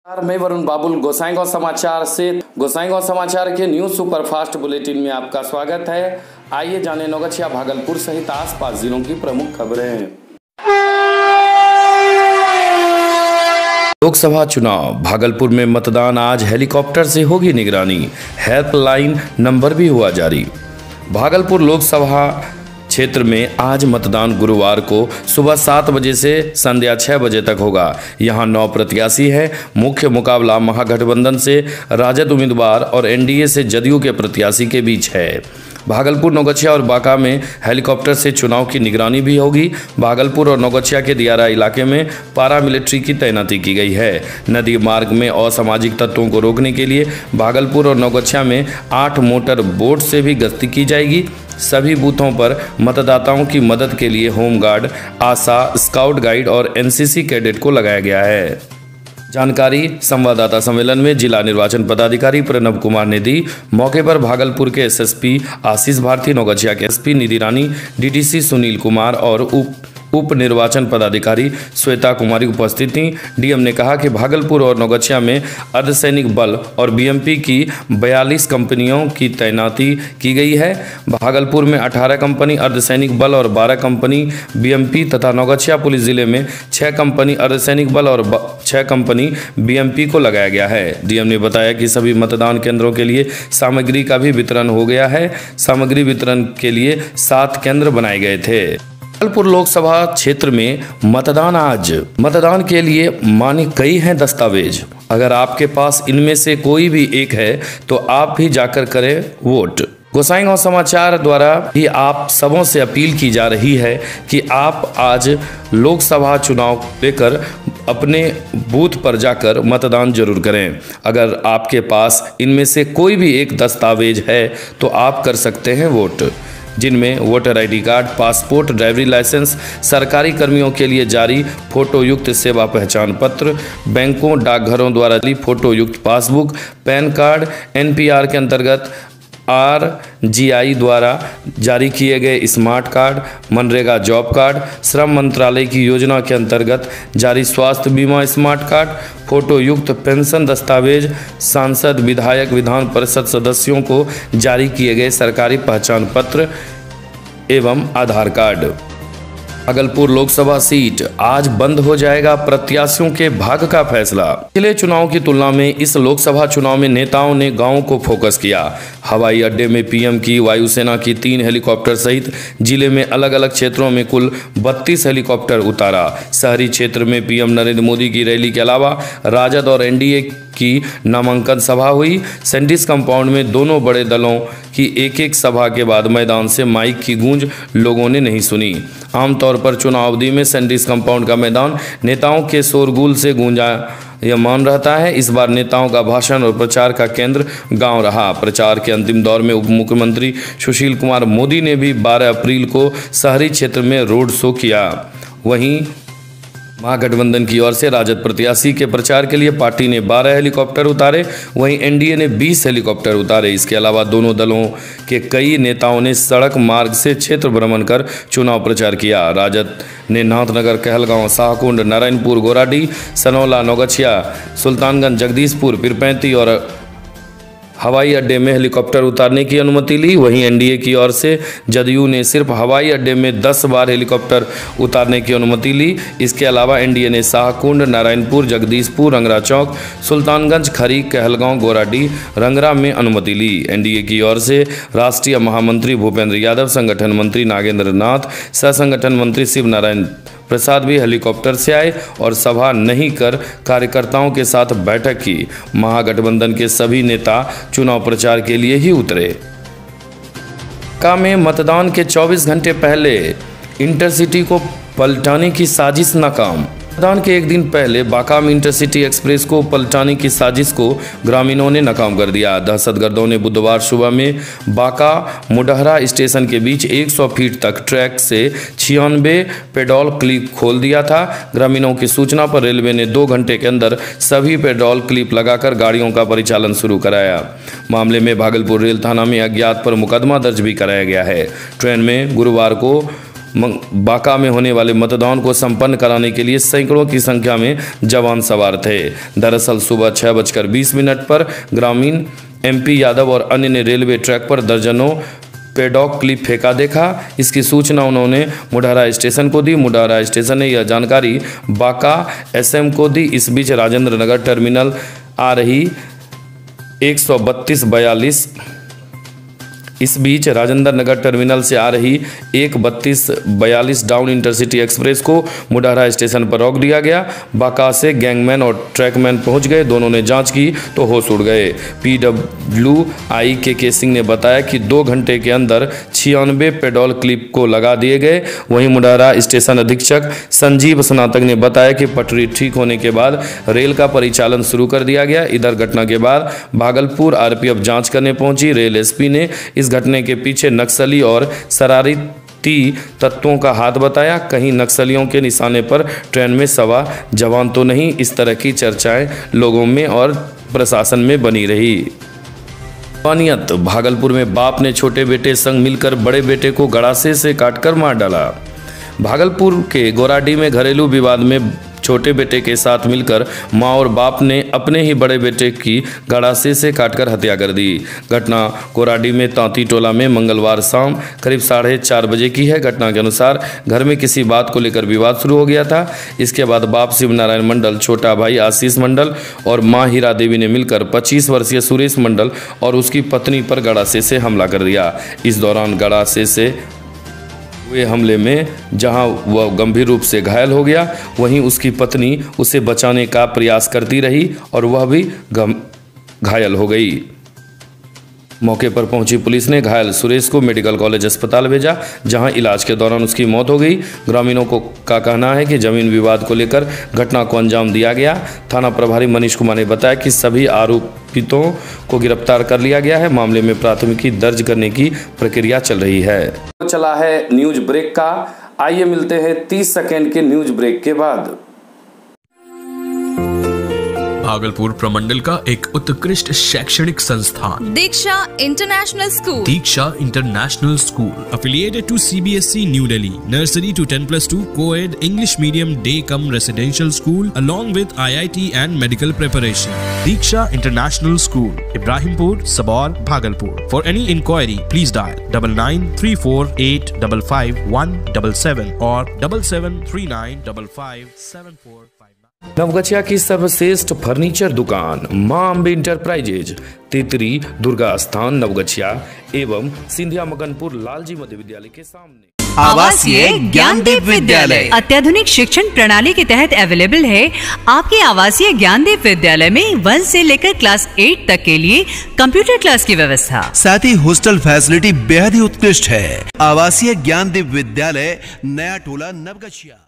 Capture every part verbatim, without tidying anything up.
मैं वरुण बाबुल गोसाईगांव समाचार से गोसाईगांव समाचार के न्यूज सुपरफास्ट बुलेटिन में आपका स्वागत है। आइए जाने नौगछिया भागलपुर सहित आसपास जिलों की प्रमुख खबरें। लोकसभा चुनाव भागलपुर में मतदान आज हेलीकॉप्टर से होगी निगरानी, हेल्पलाइन नंबर भी हुआ जारी। भागलपुर लोकसभा क्षेत्र में आज मतदान गुरुवार को सुबह सात बजे से संध्या छह बजे तक होगा। यहां नौ प्रत्याशी हैं। मुख्य मुकाबला महागठबंधन से राजद उम्मीदवार और एनडीए से जदयू के प्रत्याशी के बीच है। भागलपुर, नौगछिया और बांका में हेलीकॉप्टर से चुनाव की निगरानी भी होगी। भागलपुर और नौगछिया के दियारा इलाके में पारा मिलिट्री की तैनाती की गई है। नदी मार्ग में असामाजिक तत्वों को रोकने के लिए भागलपुर और नौगछिया में आठ मोटर बोट से भी गश्ती की जाएगी। सभी बूथों पर मतदाताओं की मदद के लिए होमगार्ड, आशा, स्काउट गाइड और एनसीसी कैडेट को लगाया गया है। जानकारी संवाददाता सम्मेलन में जिला निर्वाचन पदाधिकारी प्रणव कुमार ने दी। मौके पर भागलपुर के एसएसपी आशीष भारती, नौगछिया के एसपी निधि रानी, डीडीसी सुनील कुमार और उप उप निर्वाचन पदाधिकारी श्वेता कुमारी उपस्थित थी। डीएम ने कहा कि भागलपुर और नौगछिया में अर्धसैनिक बल और बीएमपी की बयालीस कंपनियों की तैनाती की गई है। भागलपुर में अठारह कंपनी अर्धसैनिक बल और बारह कंपनी बीएमपी तथा नौगछिया पुलिस जिले में छह कंपनी अर्धसैनिक बल और छह कंपनी बीएमपी को लगाया गया है। डीएम ने बताया कि सभी मतदान केंद्रों के लिए सामग्री का भी वितरण हो गया है। सामग्री वितरण के लिए सात केंद्र बनाए गए थे। भागलपुर लोकसभा क्षेत्र में मतदान आज मतदान के लिए माने कई हैं दस्तावेज। अगर आपके पास इनमें से कोई भी एक है तो आप भी जाकर करें वोट। गोसाईगांव समाचार द्वारा भी आप सबों से अपील की जा रही है कि आप आज लोकसभा चुनाव लेकर अपने बूथ पर जाकर मतदान जरूर करें। अगर आपके पास इनमें से कोई भी एक दस्तावेज है तो आप कर सकते हैं वोट, जिनमें वोटर आईडी कार्ड, पासपोर्ट, ड्राइवरी लाइसेंस, सरकारी कर्मियों के लिए जारी फोटो युक्त सेवा पहचान पत्र, बैंकों, डाकघरों द्वारा जारी फोटो युक्त पासबुक, पैन कार्ड, एनपीआर के अंतर्गत आरजीआई द्वारा जारी किए गए स्मार्ट कार्ड, मनरेगा जॉब कार्ड, श्रम मंत्रालय की योजना के अंतर्गत जारी स्वास्थ्य बीमा स्मार्ट कार्ड, फोटो युक्त पेंशन दस्तावेज, सांसद, विधायक, विधान परिषद सदस्यों को जारी किए गए सरकारी पहचान पत्र एवं आधार कार्ड। भागलपुर लोकसभा सीट आज बंद हो जाएगा प्रत्याशियों के भाग्य का फैसला। पिछले चुनाव की तुलना में इस लोकसभा चुनाव में नेताओं ने गांवों को फोकस किया। हवाई अड्डे में पीएम की, वायुसेना की तीन हेलीकॉप्टर सहित जिले में अलग अलग क्षेत्रों में कुल बत्तीस हेलीकॉप्टर उतारा। शहरी क्षेत्र में पीएम नरेंद्र मोदी की रैली के अलावा राजद और एनडीए की नामांकन सभा हुई। सैंडिस कंपाउंड में दोनों बड़े दलों की एक एक सभा के बाद मैदान से माइक की गूंज लोगों ने नहीं सुनी। आमतौर पर चुनाव अवधि में सैंडिस कंपाउंड का मैदान नेताओं के शोरगुल से गूंजा यमान रहता है। इस बार नेताओं का भाषण और प्रचार का केंद्र गांव रहा। प्रचार के अंतिम दौर में उप मुख्यमंत्री सुशील कुमार मोदी ने भी बारह अप्रैल को शहरी क्षेत्र में रोड शो किया। वहीं महागठबंधन की ओर से राजद प्रत्याशी के प्रचार के लिए पार्टी ने बारह हेलीकॉप्टर उतारे, वहीं एनडीए ने बीस हेलीकॉप्टर उतारे। इसके अलावा दोनों दलों के कई नेताओं ने सड़क मार्ग से क्षेत्र भ्रमण कर चुनाव प्रचार किया। राजद ने नाथनगर, कहलगांव, शाहकुंड, नारायणपुर, गोराडी, सनौला, नौगछिया, सुल्तानगंज, जगदीशपुर, पीरपैंती और हवाई अड्डे में हेलीकॉप्टर उतारने की अनुमति ली। वहीं एनडीए की ओर से जदयू ने सिर्फ हवाई अड्डे में दस बार हेलीकॉप्टर उतारने की अनुमति ली। इसके अलावा एनडीए ने शाहकुंड, नारायणपुर, जगदीशपुर, रंगरा चौक, सुल्तानगंज, खरी, कहलगांव, गोराडी, रंगरा में अनुमति ली। एनडीए की ओर से राष्ट्रीय महामंत्री भूपेंद्र यादव, संगठन मंत्री नागेंद्र नाथ, सह संगठन मंत्री शिव नारायण प्रसाद भी हेलीकॉप्टर से आए और सभा नहीं कर कार्यकर्ताओं के साथ बैठक की। महागठबंधन के सभी नेता चुनाव प्रचार के लिए ही उतरे। बांका में मतदान के चौबीस घंटे पहले इंटरसिटी को पलटाने की साजिश नाकाम। मतदान के एक दिन पहले बांका में इंटरसिटी एक्सप्रेस को पलटाने की साजिश को ग्रामीणों ने नाकाम कर दिया। दहशतगर्दों ने बुधवार सुबह में बांका मुडहरा स्टेशन के बीच सौ फीट तक ट्रैक से छियानवे पेडोल क्लिप खोल दिया था। ग्रामीणों की सूचना पर रेलवे ने दो घंटे के अंदर सभी पेडोल क्लिप लगाकर गाड़ियों का परिचालन शुरू कराया। मामले में भागलपुर रेल थाना में अज्ञात पर मुकदमा दर्ज भी कराया गया है। ट्रेन में गुरुवार को बांका में होने वाले मतदान को संपन्न कराने के लिए सैकड़ों की संख्या में जवान सवार थे। दरअसल सुबह छह बजकर बीस मिनट पर ग्रामीण एमपी यादव और अन्य ने रेलवे ट्रैक पर दर्जनों पेडॉक क्लिप फेंका देखा। इसकी सूचना उन्होंने मुढारा स्टेशन को दी। मुढारा स्टेशन ने यह जानकारी बांका एसएम को दी। इस बीच राजेंद्र नगर टर्मिनल आ रही एक सौ बत्तीस बयालीस इस बीच राजेंद्र नगर टर्मिनल से आ रही एक बत्तीस बयालीस डाउन इंटरसिटी एक्सप्रेस को मुढारा स्टेशन पर रोक दिया गया। बांका से गैंगमैन और ट्रैकमैन पहुंच गए। दोनों ने जांच की तो होश उड़ गए। पीडब्ल्यू आई के के सिंह ने बताया कि दो घंटे के अंदर छियानवे पेडोल क्लिप को लगा दिए गए। वहीं मुढारा स्टेशन अधीक्षक संजीव स्नातक ने बताया कि पटरी ठीक होने के बाद रेल का परिचालन शुरू कर दिया गया। इधर घटना के बाद भागलपुर आरपीएफ जाँच करने पहुंची। रेल एसपी ने इस घटने के पीछे नक्सली और शरारती तत्वों का हाथ बताया। कहीं नक्सलियों के निशाने पर ट्रेन में सवार जवान तो नहीं। इस तरह की चर्चाएं लोगों में और प्रशासन में बनी रही। पानियत भागलपुर में बाप ने छोटे बेटे संग मिलकर बड़े बेटे को गड़ासे से काटकर मार डाला। भागलपुर के गोराडीह में घरेलू विवाद में छोटे बेटे के साथ मिलकर मां और बाप ने अपने ही बड़े बेटे की गड़ासे से काटकर हत्या कर दी। घटना गोराडीह में तांती टोला में मंगलवार शाम करीब साढ़े चार बजे की है। घटना के अनुसार घर में किसी बात को लेकर विवाद शुरू हो गया था। इसके बाद बाप शिव नारायण मंडल, छोटा भाई आशीष मंडल और मां हीरा देवी ने मिलकर पच्चीस वर्षीय सुरेश मंडल और उसकी पत्नी पर गड़ासे से हमला कर दिया। इस दौरान गड़ासे से हुए हमले में जहां वह गंभीर रूप से घायल हो गया, वहीं उसकी पत्नी उसे बचाने का प्रयास करती रही और वह भी घायल हो गई। मौके पर पहुंची पुलिस ने घायल सुरेश को मेडिकल कॉलेज अस्पताल भेजा, जहां इलाज के दौरान उसकी मौत हो गई। ग्रामीणों को का कहना है कि जमीन विवाद को लेकर घटना को अंजाम दिया गया। थाना प्रभारी मनीष कुमार ने बताया कि सभी आरोपितों को गिरफ्तार कर लिया गया है। मामले में प्राथमिकी दर्ज करने की प्रक्रिया चल रही है। चला है न्यूज ब्रेक का। आइए मिलते हैं तीस सेकेंड के न्यूज ब्रेक के बाद। भागलपुर प्रमंडल का एक उत्कृष्ट शैक्षणिक संस्थान Diksha international school Diksha international school affiliated to C B S E New Delhi, nursery to ten plus two co-ed English medium day cum residential school along with I I T and medical preparation. Diksha International School, Ibrahimpur, Sabor, Bhagalpur. For any inquiry, please dial double nine three four eight five five one seven seven or double seven three nine five five seven four five. Navgachhia की सर्वश्रेष्ठ furniture दुकान मां Ambe enterprises, Titri Durga स्थान नवगछिया एवं सिंधिया मगनपुर लालजी मध्य विद्यालय के सामने। आवासीय ज्ञानदीप विद्यालय अत्याधुनिक शिक्षण प्रणाली के तहत अवेलेबल है। आपके आवासीय ज्ञानदीप विद्यालय में वन से लेकर क्लास एट तक के लिए कंप्यूटर क्लास की व्यवस्था, साथ ही हॉस्टल फैसिलिटी बेहद ही उत्कृष्ट है। आवासीय ज्ञानदीप विद्यालय, नया टोला, नवगछिया।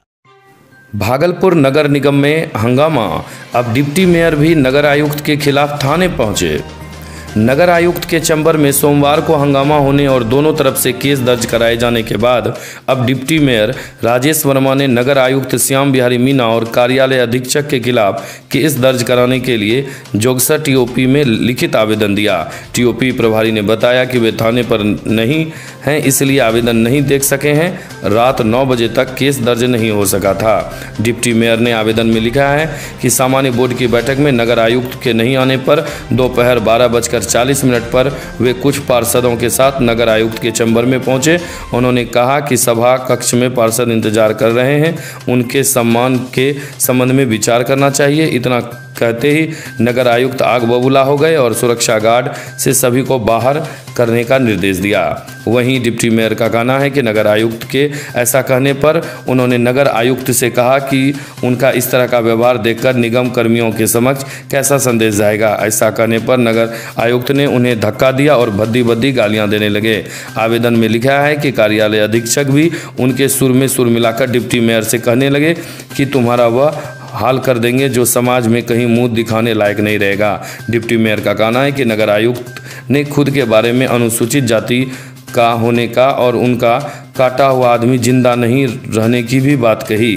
भागलपुर नगर निगम में हंगामा। अब डिप्टी मेयर भी नगर आयुक्त के खिलाफ थाने पहुंचे। नगर आयुक्त के चैम्बर में सोमवार को हंगामा होने और दोनों तरफ से केस दर्ज कराए जाने के बाद अब डिप्टी मेयर राजेश वर्मा ने नगर आयुक्त श्याम बिहारी मीना और कार्यालय अधीक्षक के खिलाफ केस दर्ज कराने के लिए जोगसा टीओपी में लिखित आवेदन दिया। टीओपी प्रभारी ने बताया कि वे थाने पर नहीं हैं, इसलिए आवेदन नहीं देख सके हैं। रात नौ बजे तक केस दर्ज नहीं हो सका था। डिप्टी मेयर ने आवेदन में लिखा है कि सामान्य बोर्ड की बैठक में नगर आयुक्त के नहीं आने पर दोपहर बारह बजकर चालीस मिनट पर वे कुछ पार्षदों के साथ नगर आयुक्त के चैम्बर में पहुंचे। उन्होंने कहा कि सभा कक्ष में पार्षद इंतजार कर रहे हैं, उनके सम्मान के संबंध में विचार करना चाहिए। इतना कहते ही नगर आयुक्त आग बबूला हो गए और सुरक्षा गार्ड से सभी को बाहर करने का निर्देश दिया। वहीं डिप्टी मेयर का कहना है कि नगर आयुक्त के ऐसा कहने पर उन्होंने नगर आयुक्त से कहा कि उनका इस तरह का व्यवहार देखकर निगम कर्मियों के समक्ष कैसा संदेश जाएगा। ऐसा कहने पर नगर आयुक्त ने उन्हें धक्का दिया और भद्दी भद्दी गालियां देने लगे। आवेदन में लिखा है कि कार्यालय अधीक्षक भी उनके सुर में सुर मिलाकर डिप्टी मेयर से कहने लगे कि तुम्हारा वह हाल कर देंगे जो समाज में कहीं मुंह दिखाने लायक नहीं रहेगा। डिप्टी मेयर का कहना है कि नगर आयुक्त ने खुद के बारे में अनुसूचित जाति का होने का और उनका काटा हुआ आदमी जिंदा नहीं रहने की भी बात कही।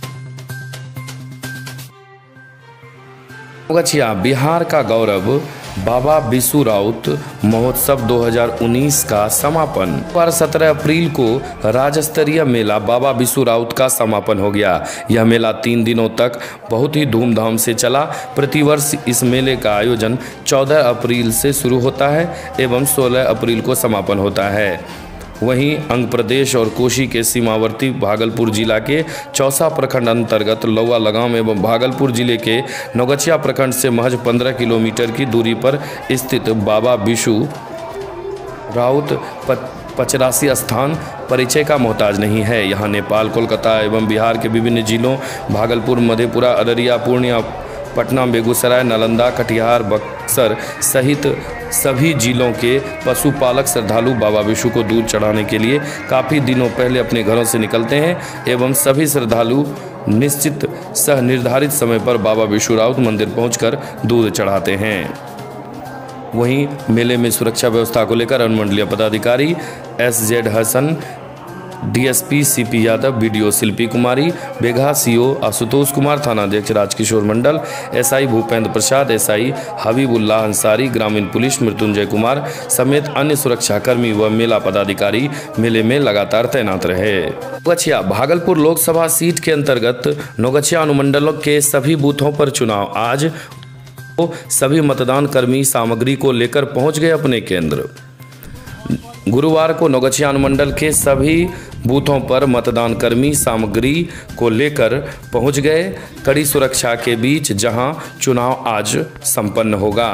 नवगछिया बिहार का गौरव बाबा बिशु राउत महोत्सव दो हज़ार उन्नीस का समापन। पर सत्रह अप्रैल को राज्य स्तरीय मेला बाबा बिशु राउत का समापन हो गया। यह मेला तीन दिनों तक बहुत ही धूमधाम से चला। प्रतिवर्ष इस मेले का आयोजन चौदह अप्रैल से शुरू होता है एवं सोलह अप्रैल को समापन होता है। वहीं अंग प्रदेश और कोशी के सीमावर्ती भागलपुर जिला के चौसा प्रखंड अंतर्गत लौवा लगाम एवं भागलपुर जिले के नौगछिया प्रखंड से महज पंद्रह किलोमीटर की दूरी पर स्थित बाबा बिशु राउत पचरासी स्थान परिचय का मोहताज नहीं है। यहाँ नेपाल, कोलकाता एवं बिहार के विभिन्न जिलों भागलपुर, मधेपुरा, अररिया, पूर्णिया, पटना, बेगूसराय, नालंदा, कटिहार, बक्सर सहित सभी जिलों के पशुपालक श्रद्धालु बाबा बिशु को दूध चढ़ाने के लिए काफ़ी दिनों पहले अपने घरों से निकलते हैं एवं सभी श्रद्धालु निश्चित सह निर्धारित समय पर बाबा बिशु राउत मंदिर पहुंचकर दूध चढ़ाते हैं। वहीं मेले में सुरक्षा व्यवस्था को लेकर अनुमंडलीय पदाधिकारी S Z Hasan, DSP CP Yadav, BDO Shilpi Kumari Begha, CO Ashutosh Kumar, थानाध्यक्ष राजकिशोर मंडल, एसआई भूपेंद्र प्रसाद, एसआई हबीबुल्लाह अंसारी, ग्रामीण पुलिस मृत्युंजय कुमार समेत अन्य सुरक्षाकर्मी व मेला पदाधिकारी मेले में लगातार तैनात रहे। नौगछिया भागलपुर लोकसभा सीट के अंतर्गत नौगछिया अनुमंडलों के सभी बूथों पर चुनाव आज सभी मतदान कर्मी सामग्री को लेकर पहुंच गए अपने केंद्र। गुरुवार को नौगछिया अनुमंडल के सभी बूथों पर मतदान कर्मी सामग्री को लेकर पहुंच गए कड़ी सुरक्षा के बीच, जहां चुनाव आज संपन्न होगा।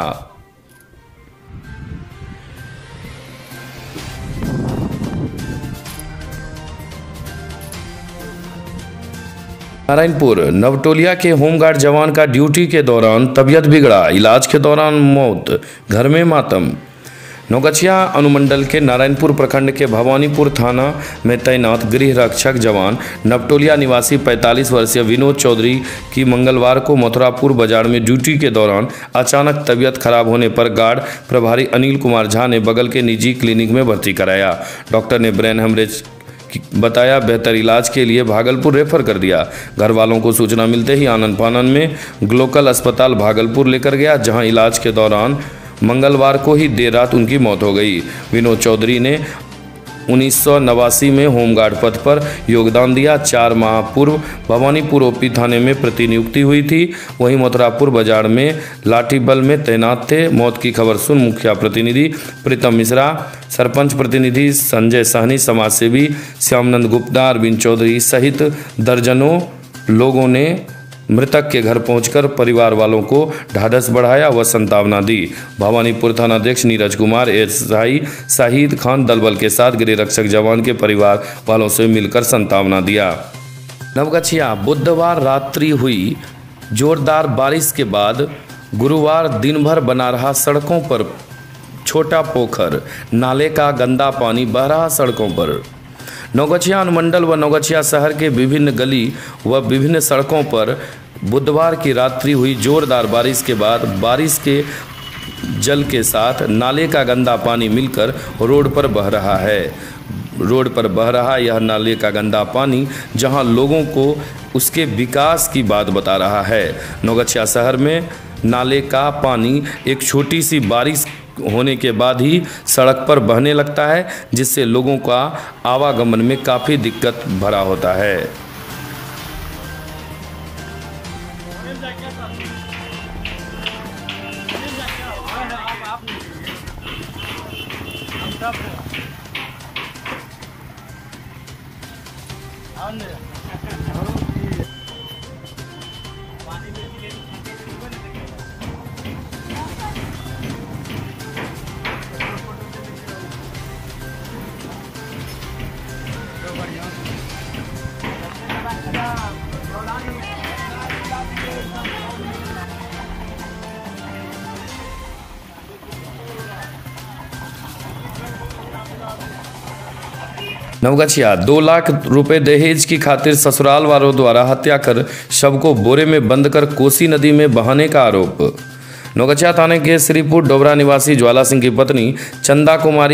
नारायणपुर नवटोलिया के होमगार्ड जवान का ड्यूटी के दौरान तबीयत बिगड़ा, इलाज के दौरान मौत, घर में मातम। नौगछिया अनुमंडल के नारायणपुर प्रखंड के भवानीपुर थाना में तैनात गृह रक्षक जवान नवटोलिया निवासी पैंतालीस वर्षीय विनोद चौधरी की मंगलवार को मथुरापुर बाजार में ड्यूटी के दौरान अचानक तबीयत खराब होने पर गार्ड प्रभारी अनिल कुमार झा ने बगल के निजी क्लिनिक में भर्ती कराया। डॉक्टर ने ब्रेन हेमरेज बताया, बेहतर इलाज के लिए भागलपुर रेफर कर दिया। घर वालों को सूचना मिलते ही आनन फानन में ग्लोकल अस्पताल भागलपुर लेकर गया, जहां इलाज के दौरान मंगलवार को ही देर रात उनकी मौत हो गई। विनोद चौधरी ने उन्नीस सौ नवासी में होमगार्ड पद पर योगदान दिया। चार माह पूर्व भवानीपुर ओपी थाने में प्रतिनियुक्ति हुई थी। वहीं मथुरापुर बाजार में लाठी बल में तैनात थे। मौत की खबर सुन मुखिया प्रतिनिधि प्रीतम मिश्रा, सरपंच प्रतिनिधि संजय सहनी, समाजसेवी श्यामनंद गुप्ता, अरविंद चौधरी सहित दर्जनों लोगों ने मृतक के घर पहुंचकर परिवार वालों को ढाढ़स बढ़ाया व संतावना दी। भवानीपुर थानाध्यक्ष नीरज कुमार, एसआई शाहिद खान दलबल के साथ गृह रक्षक जवान के परिवार वालों से मिलकर संतावना दिया। नवगछिया बुधवार रात्रि हुई जोरदार बारिश के बाद गुरुवार दिन भर बना रहा सड़कों पर छोटा पोखर, नाले का गंदा पानी बह रहा सड़कों पर। नौगछिया अनुमंडल व नौगछिया शहर के विभिन्न गली व विभिन्न सड़कों पर बुधवार की रात्रि हुई जोरदार बारिश के बाद बारिश के जल के साथ नाले का गंदा पानी मिलकर रोड पर बह रहा है। रोड पर बह रहा यह नाले का गंदा पानी जहां लोगों को उसके विकास की बात बता रहा है। नौगछिया शहर में नाले का पानी एक छोटी सी बारिश होने के बाद ही सड़क पर बहने लगता है, जिससे लोगों का आवागमन में काफ़ी दिक्कत भरा होता है। नवगछिया दो लाख रुपए दहेज की खातिर ससुराल वालों द्वारा हत्या कर शव को बोरे में बंद कर कोसी नदी में बहाने का आरोप। नवगछिया थाने के श्रीपुर डोबरा निवासी ज्वाला सिंह की पत्नी चंदा कुमारी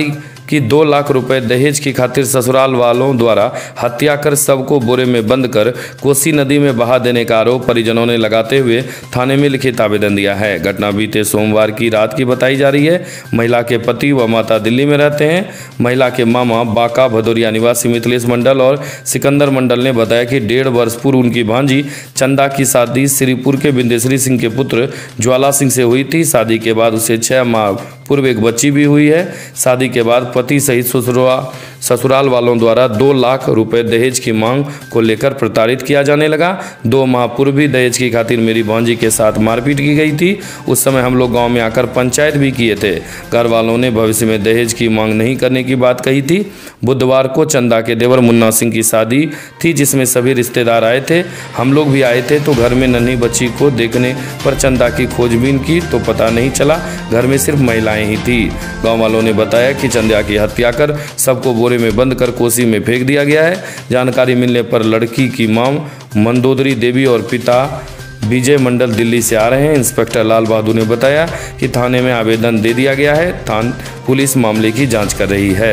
कि दो लाख रुपए दहेज की खातिर ससुराल वालों द्वारा हत्या कर शव को बोरे में बंद कर कोसी नदी में बहा देने का आरोप परिजनों ने लगाते हुए थाने में लिखित आवेदन दिया है। घटना बीते सोमवार की रात की बताई जा रही है। महिला के पति व माता दिल्ली में रहते हैं। महिला के मामा बांका भदौरिया निवासी मिथिलेश मंडल और सिकंदर मंडल ने बताया कि डेढ़ वर्ष पूर्व उनकी भांजी चंदा की शादी श्रीपुर के बिंदेश्वरी सिंह के पुत्र ज्वाला सिंह से हुई थी। शादी के बाद उसे छह माह पूर्व एक बच्ची भी हुई है। शादी के बाद पति सहित ससुरा ससुराल वालों द्वारा दो लाख रुपए दहेज की मांग को लेकर प्रताड़ित किया जाने लगा। दो माह पूर्व भी दहेज की खातिर मेरी भांजी के साथ मारपीट की गई थी। उस समय हम लोग गांव में आकर पंचायत भी किए थे। घर वालों ने भविष्य में दहेज की मांग नहीं करने की बात कही थी। बुधवार को चंदा के देवर मुन्ना सिंह की शादी थी जिसमें सभी रिश्तेदार आए थे। हम लोग भी आए थे तो घर में नन्ही बच्ची को देखने पर चंदा की खोजबीन की तो पता नहीं चला, घर में सिर्फ महिलाएं ही थी। गांव वालों ने बताया कि चंदा की हत्या कर सबको बोरे में बंद कर कोसी में फेंक दिया गया है। जानकारी मिलने पर लड़की की मां मंदोदरी देवी और पिता विजय मंडल दिल्ली से आ रहे हैं। इंस्पेक्टर लाल बहादुर ने बताया कि थाने में आवेदन दे दिया गया है। थाना पुलिस मामले की जांच कर रही है।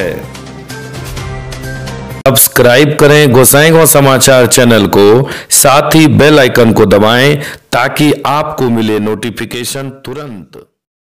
सब्सक्राइब करें गोसाईगांव समाचार चैनल को, साथ ही बेल आइकन को दबाएं ताकि आपको मिले नोटिफिकेशन तुरंत।